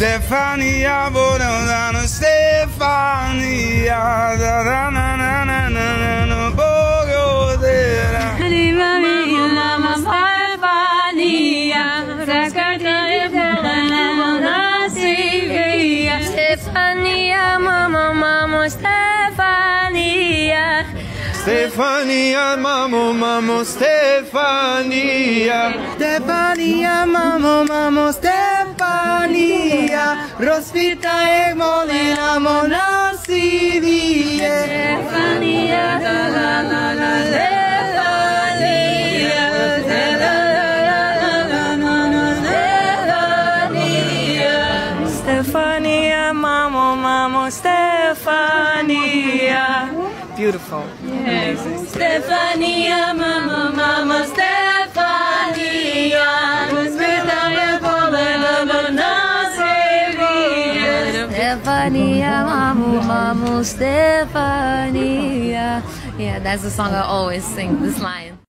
Stefania, Bonana, Stefania, da da na na na na na na, Bogo dera. Mama Stefania, Stefania, Mama Stefania. Stefania, mamo, Stefania. Stefania, mamo, Stefania. Rozpitaje molina monasivie. Stefania, Stefania, mamo, Stefania. Beautiful. Yes. Stefania, mama, Stefania. Stefania, mama, Stefania. Yeah, that's the song I always sing, this line.